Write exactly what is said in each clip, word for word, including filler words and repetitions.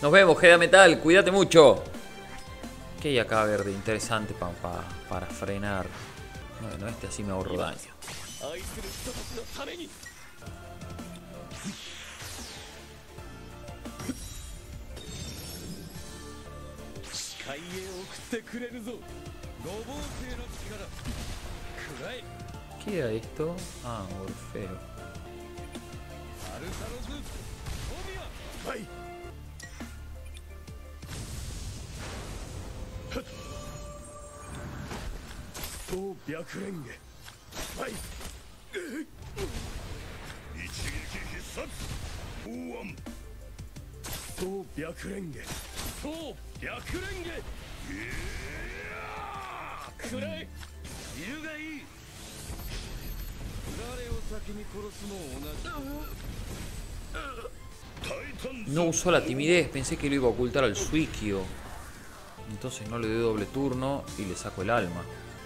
Nos vemos, Geda Metal. Cuídate mucho. ¿Qué hay acá verde? Interesante pa, pa, para frenar. Bueno, este así me ahorro daño. ¿Qué era esto? Ah, Orfeo. No usó la timidez, pensé que lo iba a ocultar al Suikyo. Entonces no le doy doble turno y le saco el alma.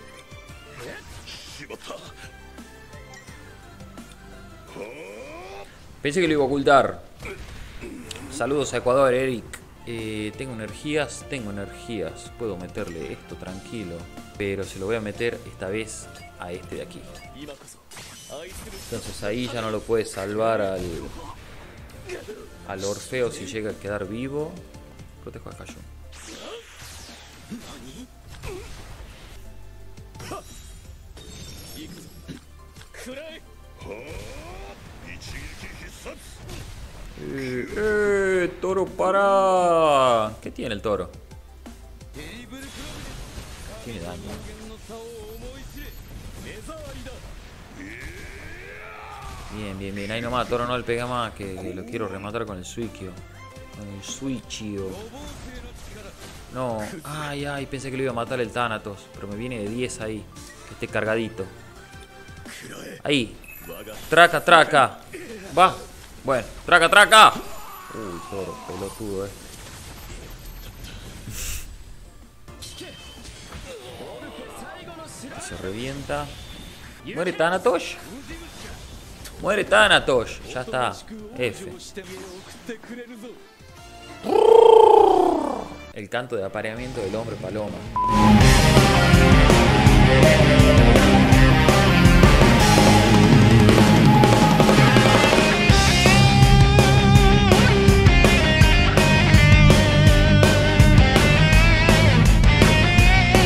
Pensé que lo iba a ocultar. Saludos a Ecuador, Eric. Eh, tengo energías, tengo energías. Puedo meterle esto tranquilo. Pero se lo voy a meter esta vez a este de aquí. Entonces ahí ya no lo puede salvar al, al Orfeo si llega a quedar vivo. Protejo a Kayun. Eh, eh, toro, para. ¿Qué tiene el toro? Tiene daño. Bien, bien, bien. Ahí nomás, toro no le pega más. Que, que lo quiero rematar con el Suikyo. Con el Suichio. No. Ay, ay. Pensé que lo iba a matar el Thanatos. Pero me viene de diez ahí. Que esté cargadito. Ahí. Traca, traca. Va. Bueno. Traca, traca. Uy, toro. Pelotudo, eh. Se revienta. Muere Thanatos. Muere Thanatos. Ya está. F. El canto de apareamiento del hombre paloma.